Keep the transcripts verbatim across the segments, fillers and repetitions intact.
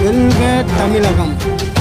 வெல்க தமிழகம்.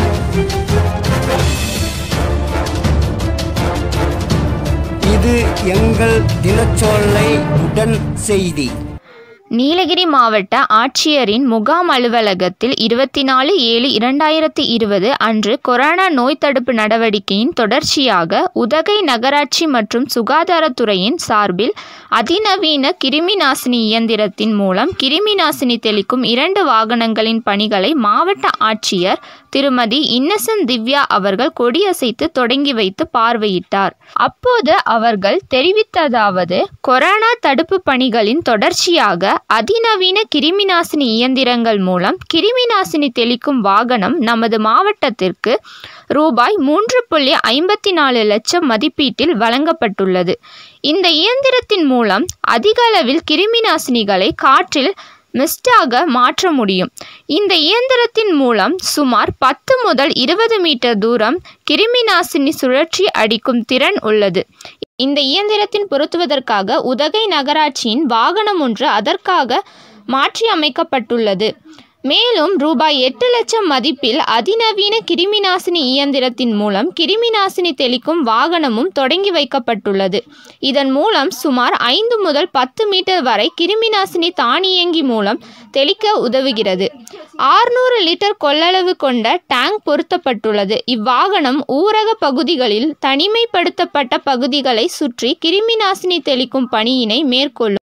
இது எங்கள் தினச்சோலை உடன் செய்தி. நீலகிரி மாவட்ட ஆட்சியரின் முகாம் அலுவலகத்தில் இருபத்தி நாலு ஏழு இரண்டாயிரத்தி இருபது அன்று கொரோனா நோய் தடுப்பு நடவடிக்கையின் தொடர்ச்சியாக உதகை நகராட்சி மற்றும் சுகாதாரத்துறையின் சார்பில் அதிநவீன கிருமி நாசினி இயந்திரத்தின் மூலம் கிருமி நாசினி தெளிக்கும் இரண்டு வாகனங்களின் பணிகளை மாவட்ட ஆட்சியர் திருமதி இன்னசென்ட் திவ்யா அவர்கள் கொடியசைத்து தொடங்கி வைத்து பார்வையிட்டார். அப்போது அவர்கள் தெரிவித்ததாவது, கொரோனா தடுப்பு பணிகளின் தொடர்ச்சியாக அதிநவீன கிருமிநாசினி இயந்திரங்கள் மூலம் கிருமிநாசினி தெளிக்கும் வாகனம் நமது மாவட்டத்திற்கு ரூபாய் மூன்று புள்ளி ஐம்பத்தி நாலு லட்சம் மதிப்பீட்டில் வழங்கப்பட்டுள்ளது. இந்த இயந்திரத்தின் மூலம் அதிக அளவில் கிருமிநாசினிகளை காற்றில் மிஸ்டாக மாற்ற முடியும். இந்த இயந்திரத்தின் மூலம் சுமார் பத்து முதல் இருபது மீட்டர் தூரம் கிருமிநாசினி சுழற்சி அடிக்கும் திறன் உள்ளது. இந்த இயந்திரத்தின் பொருத்துவதற்காக உதகை நகராட்சியின் வாகனம் ஒன்று அதற்காக மாற்றி அமைக்கப்பட்டுள்ளது. மேலும் ரூபாய் எட்டு லட்சம் மதிப்பில் அதிநவீன கிருமிநாசினி இயந்திரத்தின் மூலம் கிருமிநாசினி தெளிக்கும் வாகனமும் தொடங்கி வைக்கப்பட்டுள்ளது. இதன் மூலம் சுமார் ஐந்து முதல் பத்து மீட்டர் வரை கிருமிநாசினி தானியங்கி மூலம் தெளிக்க உதவுகிறது. ஆறுநூறு லிட்டர் கொள்ளளவு கொண்ட டேங்க் பொருத்தப்பட்டுள்ளது. இவ்வாகனம் ஊரக பகுதிகளில் தனிமைப்படுத்தப்பட்ட பகுதிகளை சுற்றி கிருமிநாசினி தெளிக்கும் பணியினை மேற்கொள்ளும்.